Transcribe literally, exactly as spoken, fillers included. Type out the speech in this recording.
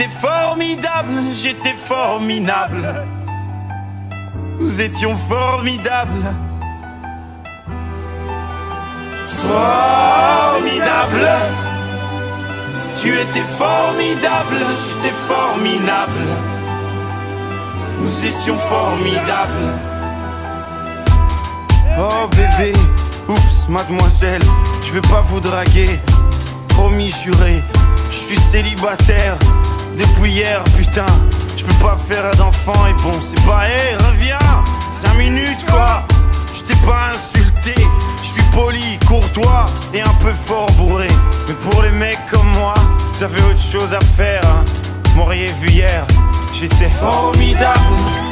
étais formidable, j'étais formidable. Nous étions formidables. Formidable. Tu étais formidable, j'étais formidable. Nous étions formidables. Oh bébé, oups mademoiselle, je vais pas vous draguer. Promis juré, je suis célibataire depuis hier, putain. Je peux pas faire d'enfant et bon c'est pas, hé hey, reviens, cinq minutes quoi. Je t'ai pas insulté, je suis poli, courtois et un peu fort bourré. Mais pour les mecs comme moi, vous avez autre chose à faire hein. M'auriez vu hier, j'étais formidable.